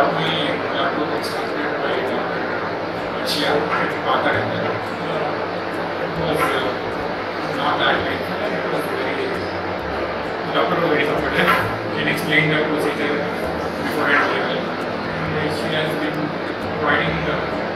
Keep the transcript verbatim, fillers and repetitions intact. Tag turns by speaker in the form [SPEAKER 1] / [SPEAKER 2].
[SPEAKER 1] got me uh, to extended by Asia at Partha Dental. It was uh, not that big. It was very, the doctor was very supportive. He explained the procedure beforehand. And she has been providing the